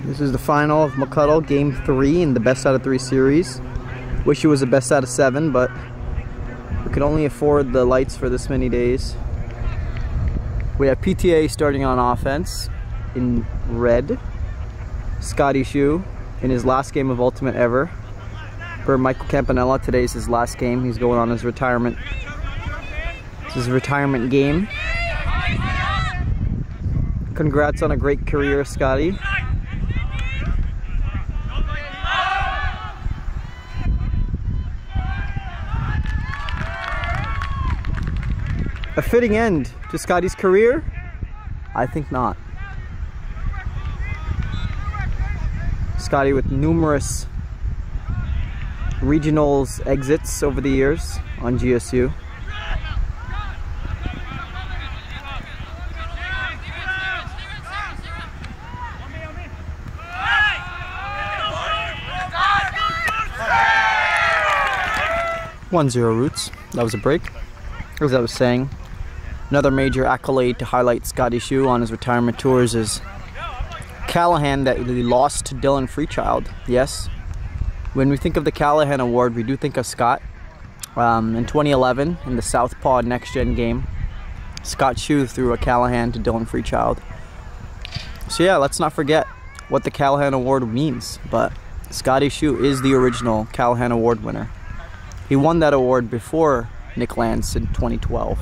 This is the final of MCUDL Game 3 in the best out of 3 series. Wish it was the best out of 7, but we could only afford the lights for this many days. We have PTA starting on offense in red. Scotty Shue in his last game of Ultimate ever. For Michael Campanella, today's his last game. He's going on his retirement. This is his retirement game. Congrats on a great career, Scotty. A fitting end to Scotty's career? I think not. Scotty with numerous regionals exits over the years on GSU. (1-0 Roots). That was a break. As I was saying, another major accolade to highlight Scotty Shue on his retirement tours is Callahan that he lost to Dylan Freechild. Yes, when we think of the Callahan Award, we do think of Scott. In 2011, in the Southpaw Next Gen game, Scott Shue threw a Callahan to Dylan Freechild. So yeah, let's not forget what the Callahan Award means, but Scotty Shue is the original Callahan Award winner. He won that award before Nick Lance in 2012.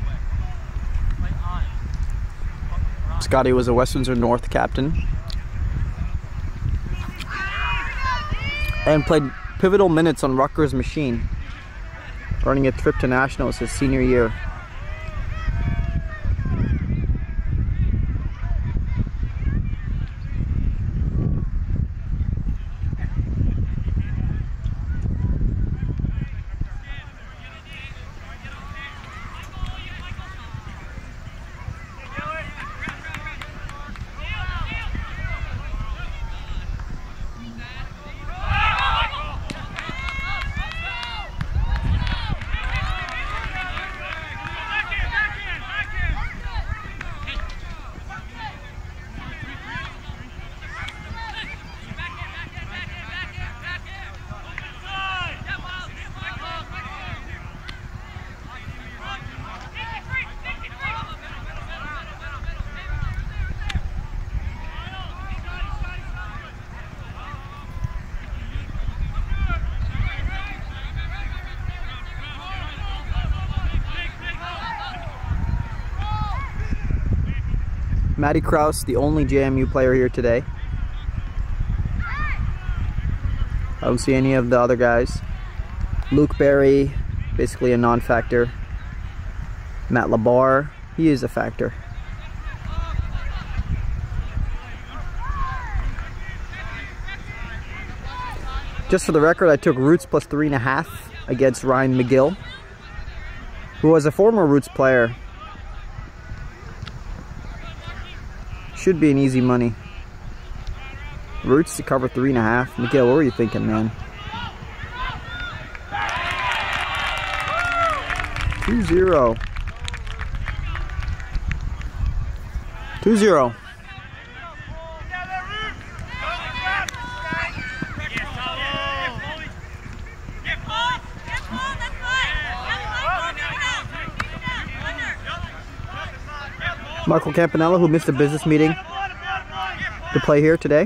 Scotty was a West Windsor North captain and played pivotal minutes on Rutgers Machine, earning a trip to Nationals his senior year. Matty Kraus, the only JMU player here today. I don't see any of the other guys. Luke Berry, basically a non-factor. Matt Labar, he is a factor. Just for the record, I took Roots plus 3.5 against Ryan McGill, who was a former Roots player. Should be an easy money. Roots to cover 3.5. McGill, what were you thinking, man? 2-0. 2-0. Michael Campanella, who missed a business meeting to play here today.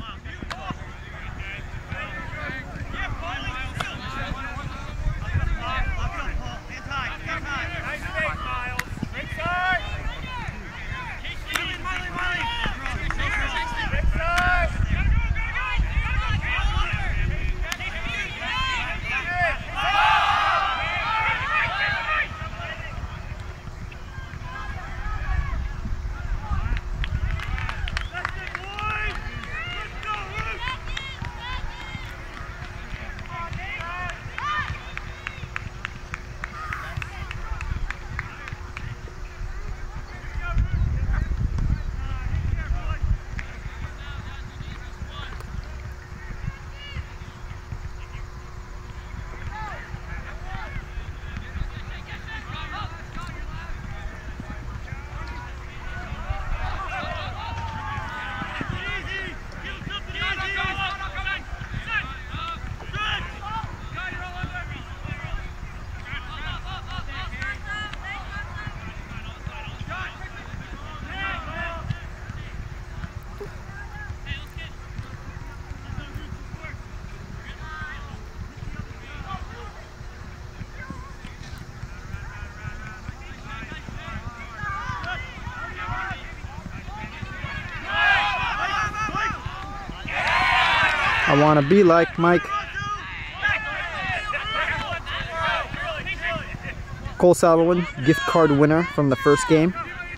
I want to be like Mike. Cole Salwin, gift card winner from the first game.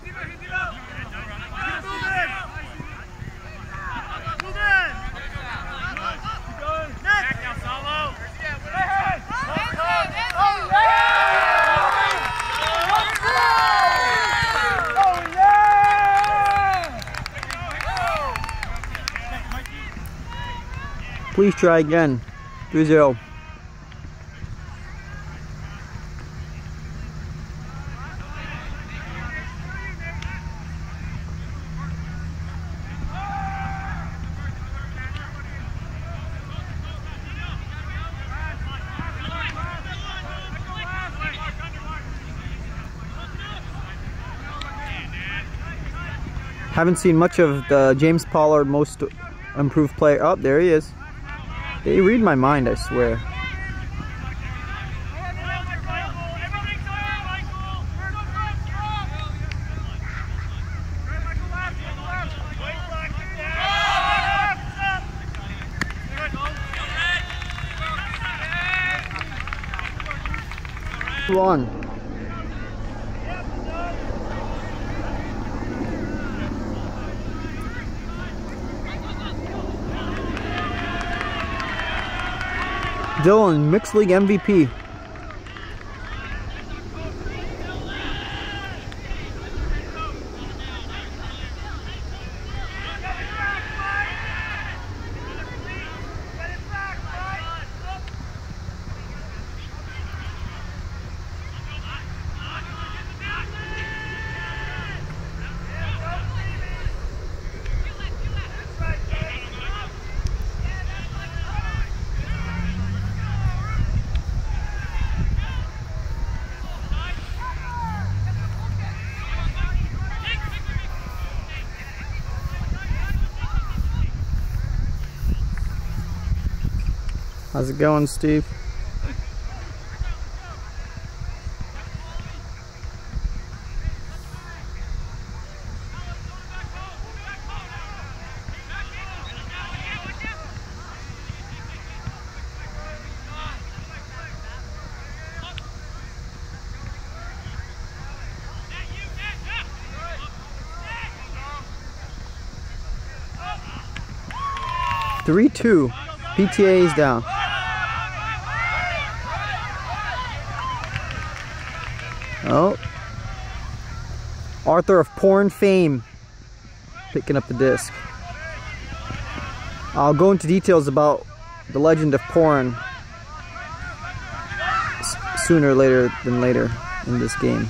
Please try again. 3-0. Haven't seen much of the James Pollard most improved player. Oh, there he is. They read my mind, I swear. One. Dylan, Mixed League MVP. How's it going, Steve? (3-2). PTA is down. Oh, Arthur of porn fame picking up the disc. I'll go into details about the legend of porn sooner later than later in this game.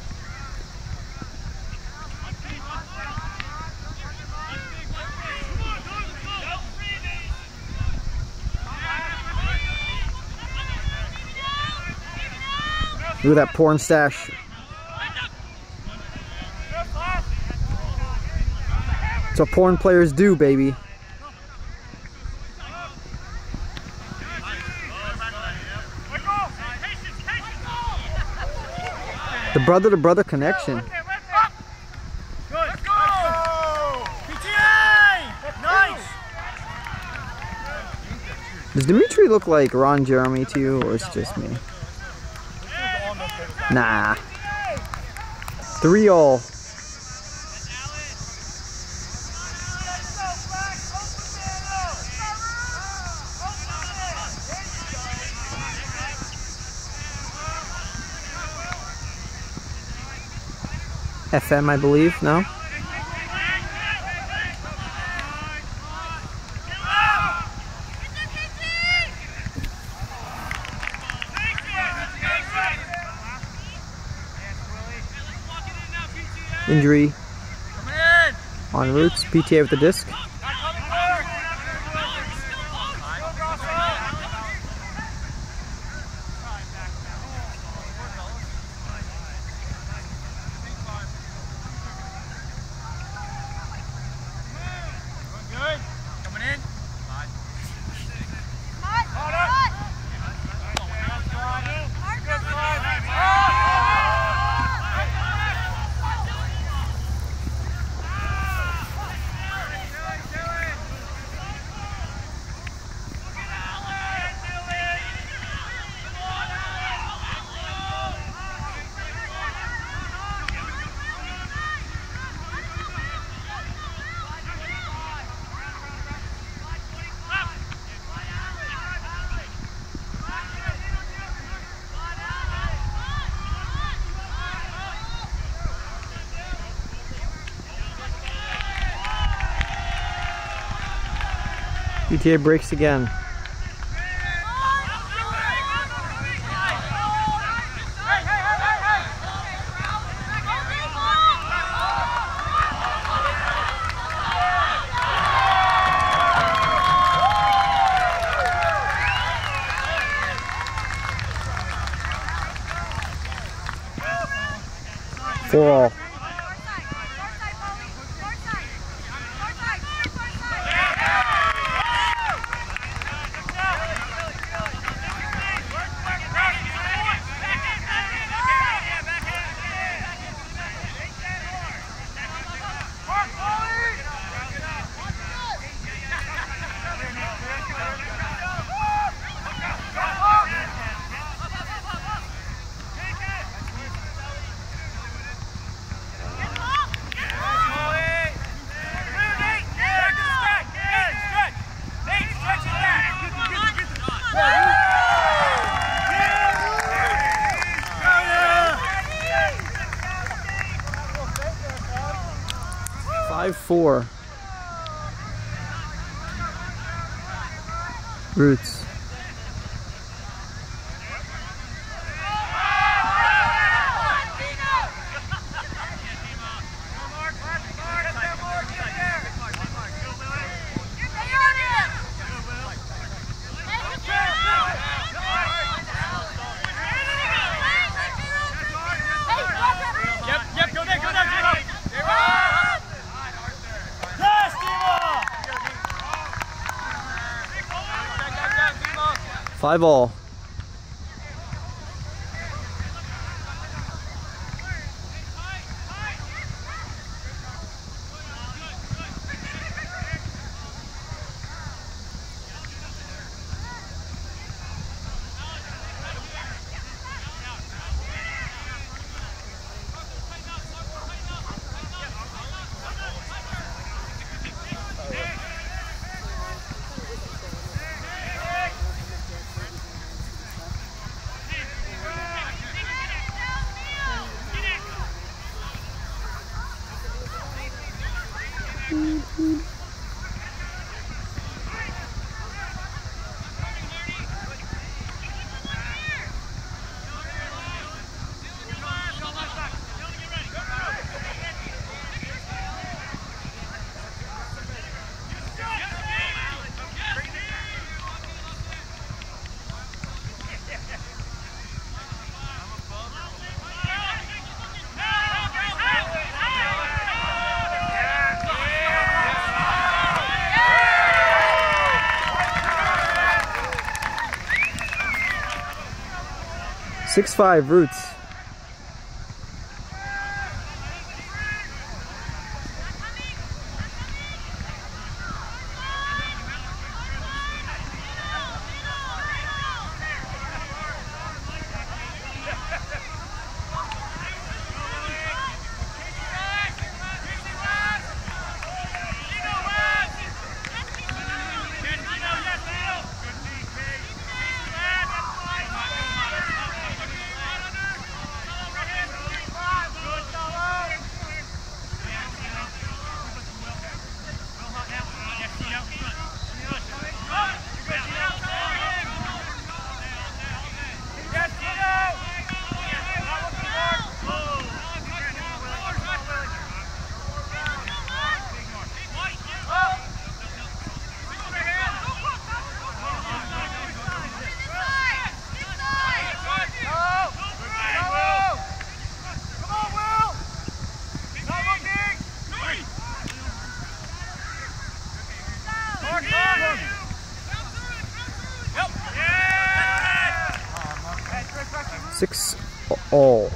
Look at that porn stash. That's what porn players do, baby. The brother-to-brother connection. Let's go! PTA! Nice! Does Dimitri look like Ron Jeremy to you, or it's just me? Nah. 3-all. FM, I believe, no? Injury on Roots. PTA with the disc. PTA breaks again. For all. Four. Roots. Yep, go there, go there. 5 all. Six 5 Roots. Six all.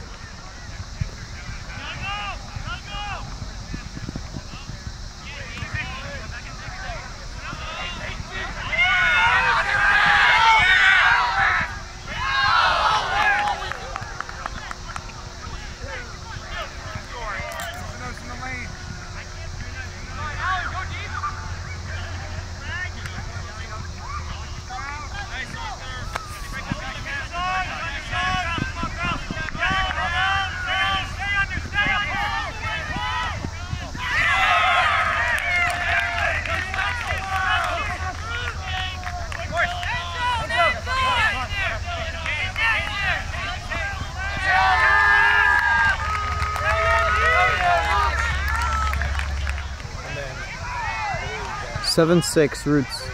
7-6 Roots.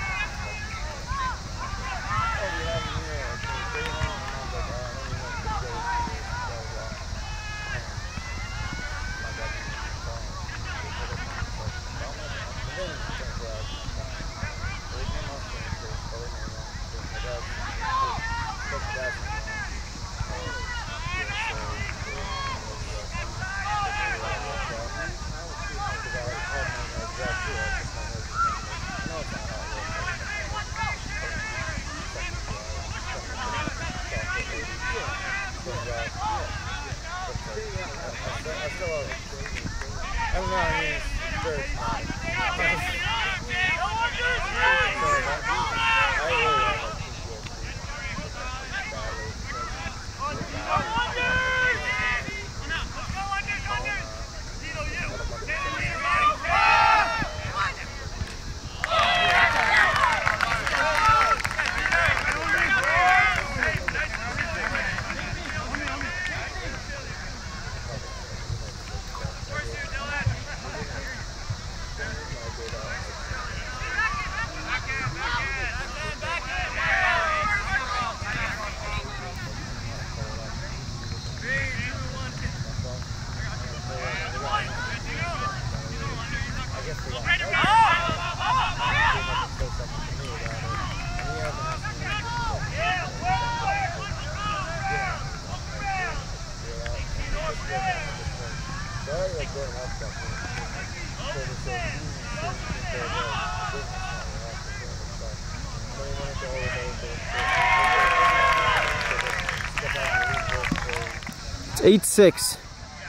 It's 8-6.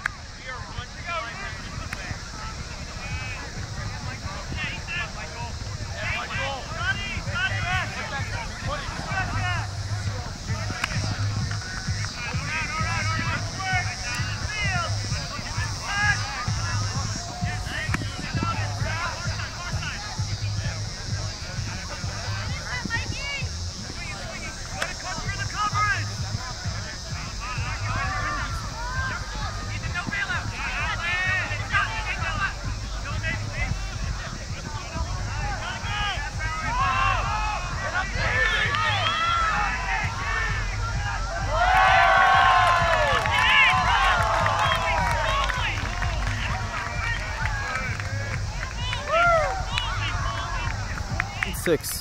Six.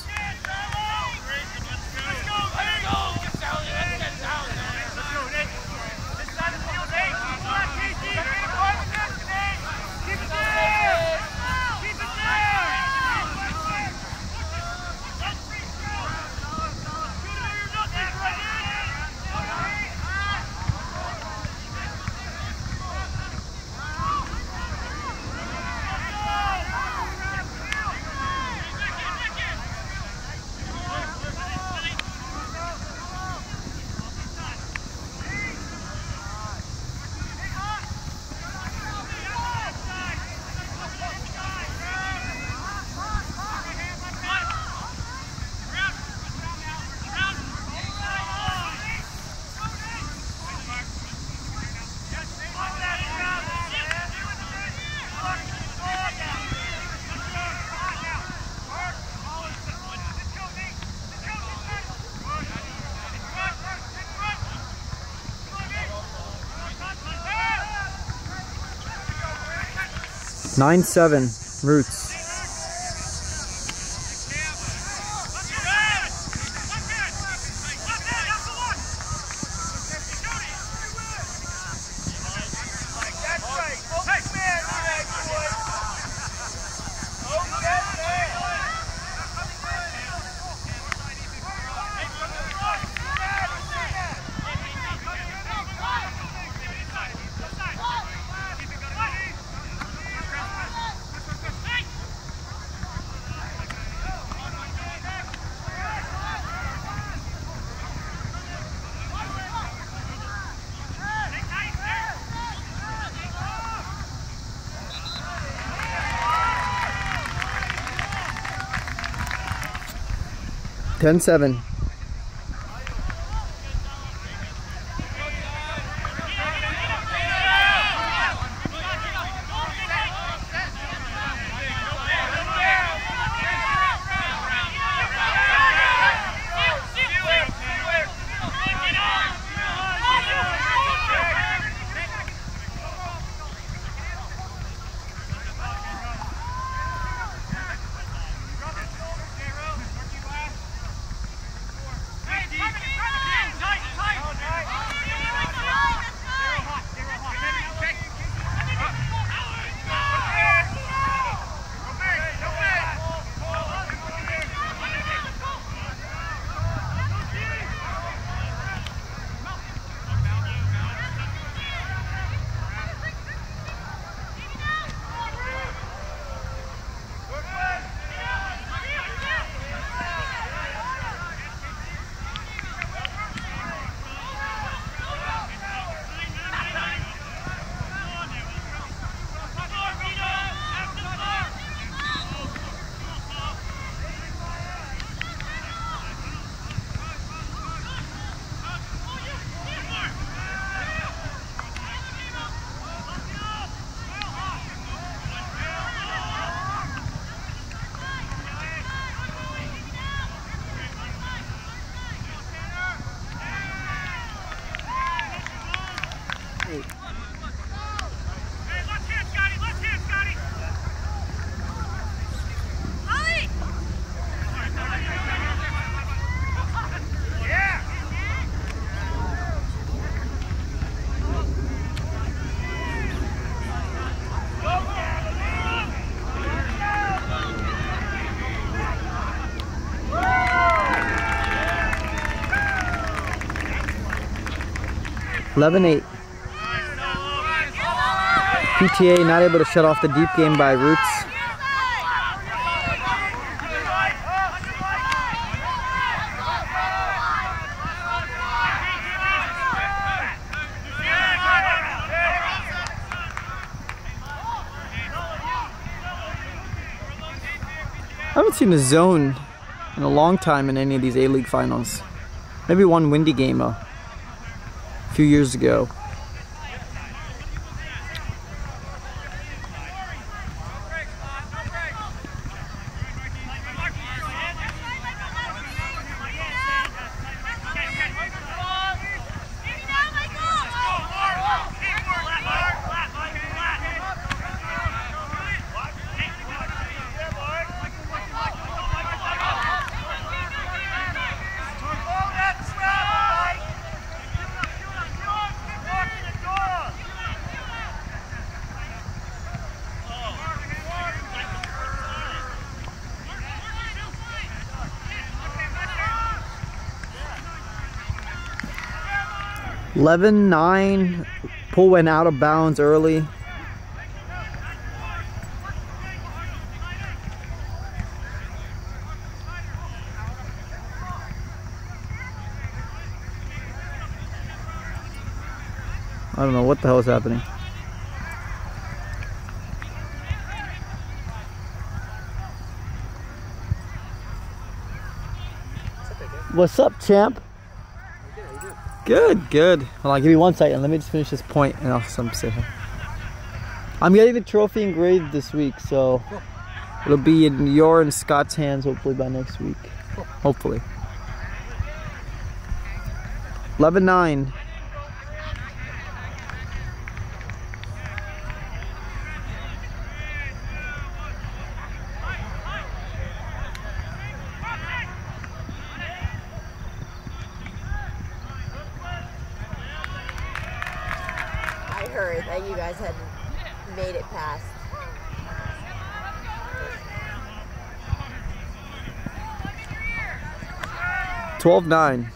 Nine 7 Roots. Ten 7. 11-8. PTA not able to shut off the deep game by Roots. I haven't seen a zone in a long time in any of these A-League finals. Maybe one windy game a few years ago. (11-9). Pull went out of bounds early. I don't know what the hell is happening. What's up, champ? Good, good. Hold on, give me 1 second. Let me just finish this point and I'll say hi. I'm getting the trophy engraved this week, so it'll be in your and Scott's hands hopefully by next week. Hopefully. 11-9. That you guys had made it past. (12-9).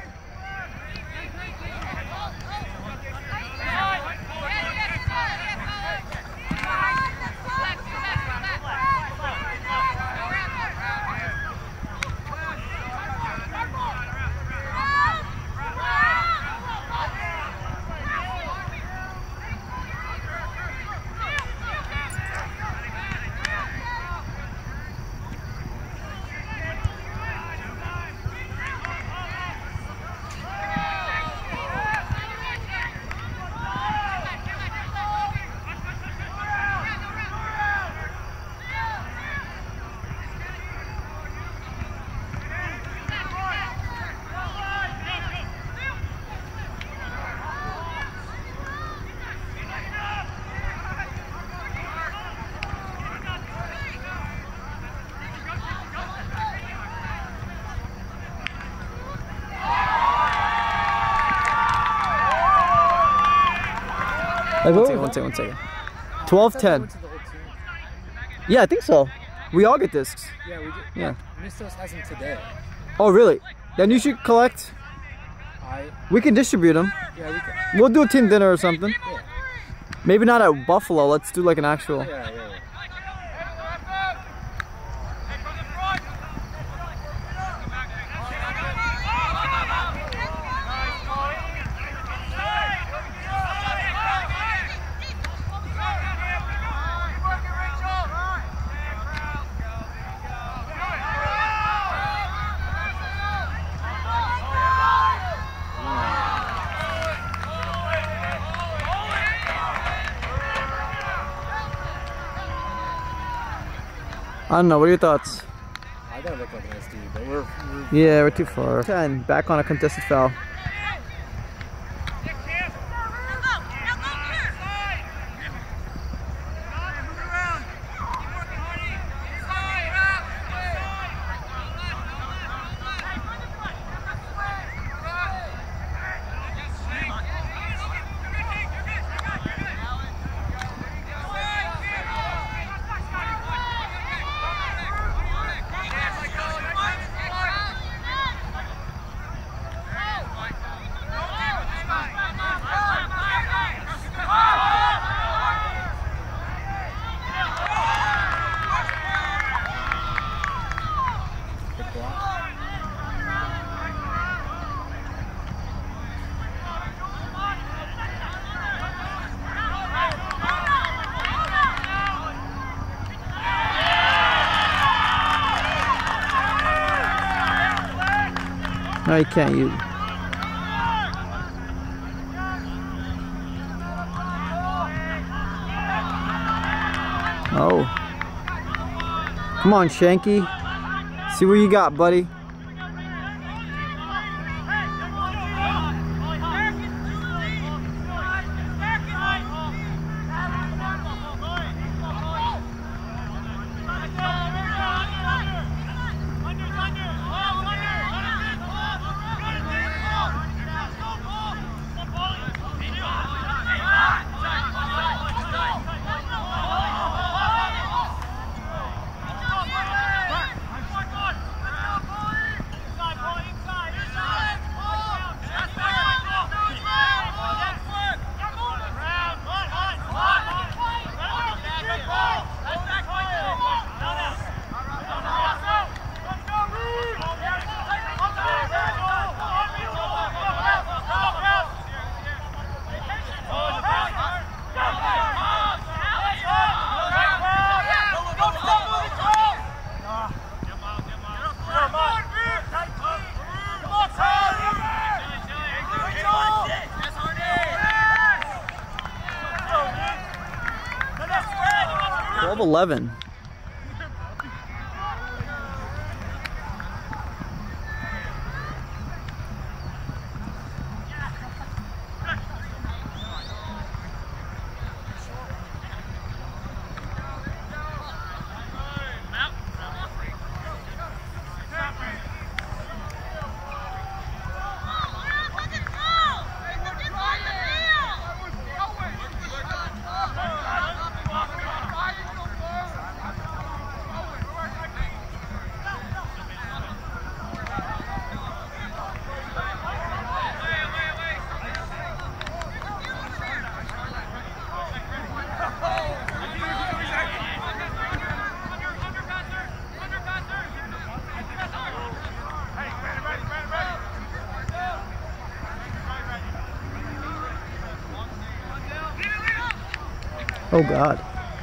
One second. 12-10. Yeah, I think so. We all get discs. Yeah, we do. Yeah. Mistos has them today. Oh, really? Then you should collect. We can distribute them. Yeah, we can. We'll do a team dinner or something. Yeah. Maybe not at Buffalo. Let's do like an actual. Yeah. I don't know. What are your thoughts? I gotta look like an SD, but we're yeah, we're too far. 10. Back on a contested foul. No, you can't use. Oh. Come on, Shanky. See what you got, buddy. Twelve 11. Oh God.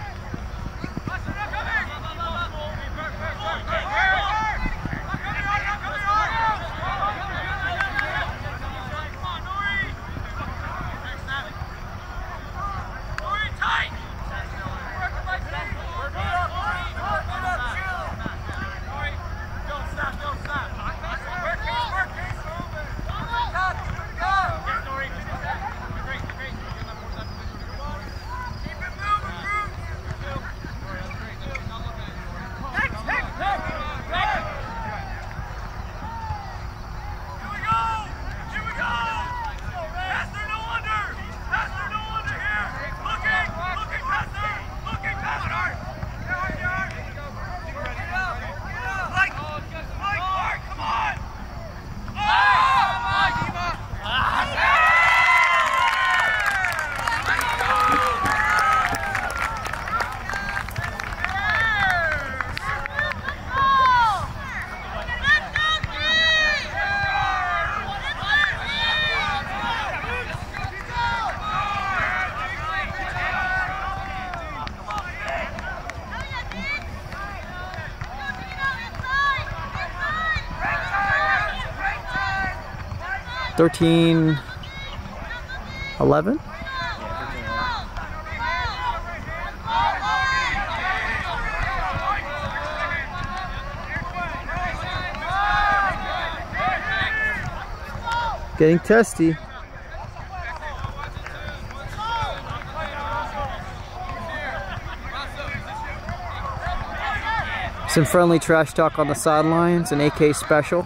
Thirteen 11. Getting testy. Some friendly trash talk on the sidelines, an AK special.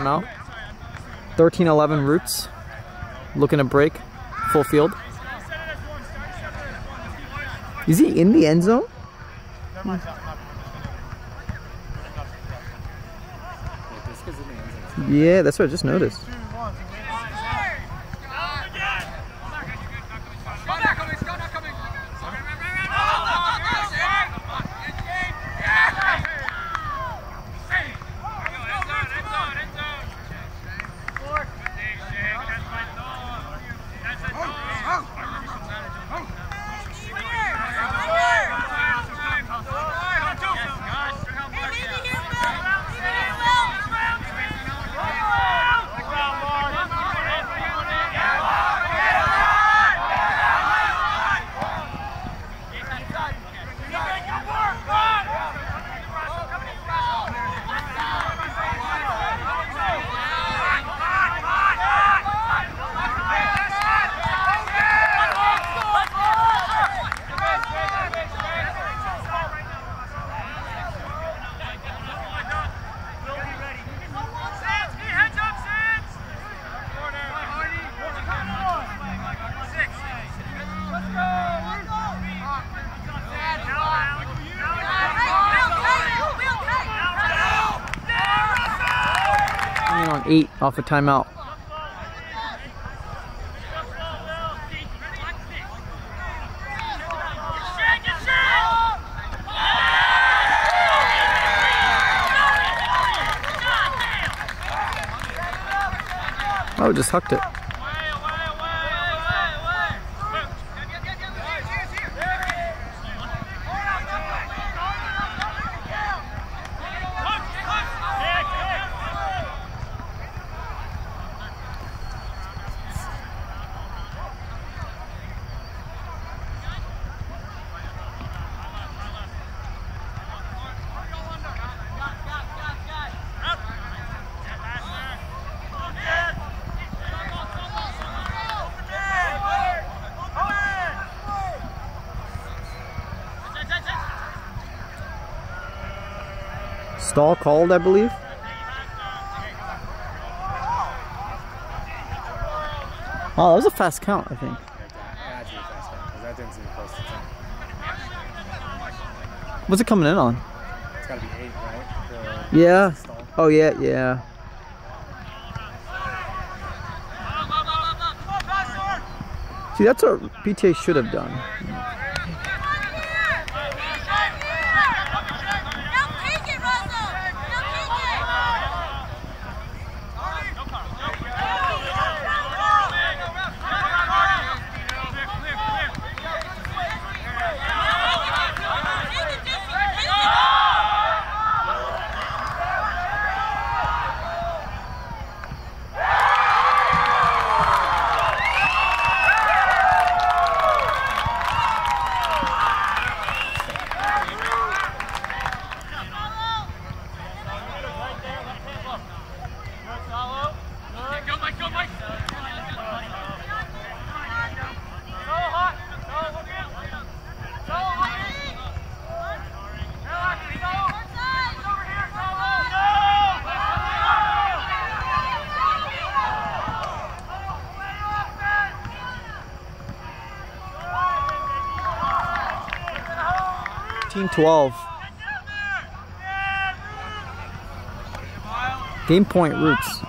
timeout. 13-11 Roots. Looking to break. Full field. Is he in the end zone? Yeah, that's what I just noticed. On 8 off a timeout. Oh, just hucked it. Stall called, I believe. Oh, that was a fast count, I think. That didn't seem close to 10. What's it coming in on? It's gotta be 8, right? Yeah. Oh, yeah, yeah. See, that's what PTA should have done. Team 12. Game point Roots.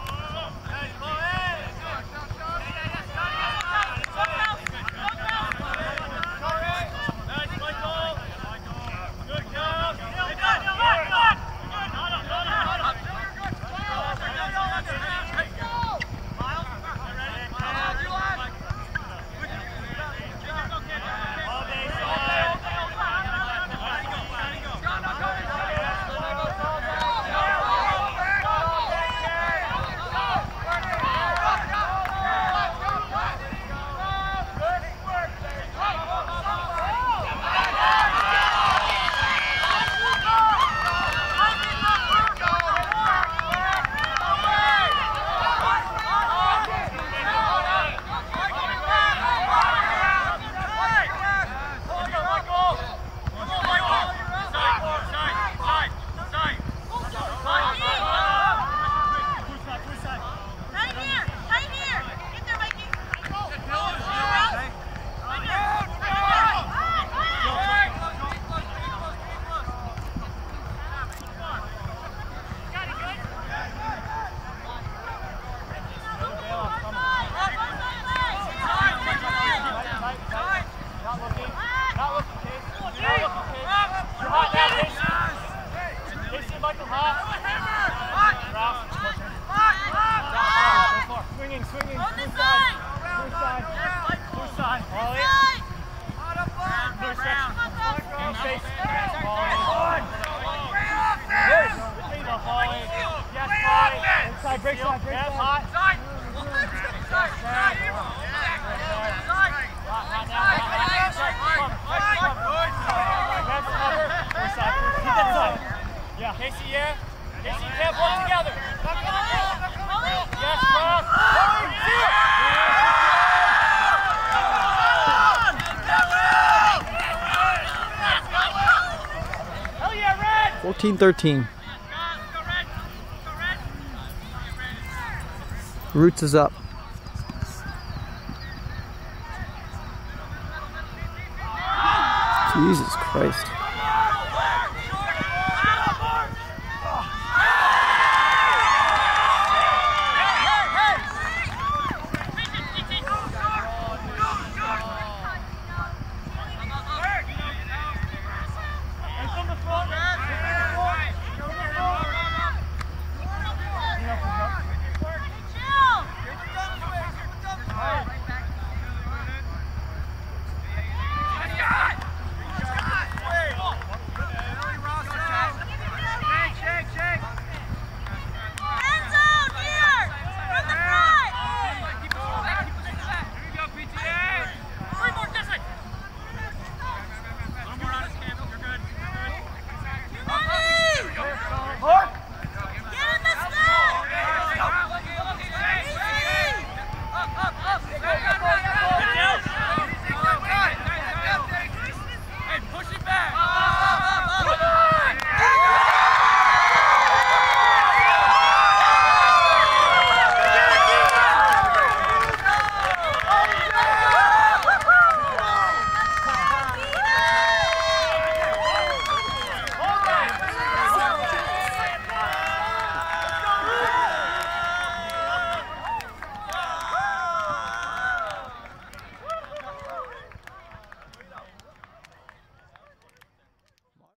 side, break side, break side. Hot. Side. Yeah. Casey, yeah. Casey, can't work together. Yes, cross. Hell yeah, Red! 14-13. Roots is up. Jesus Christ.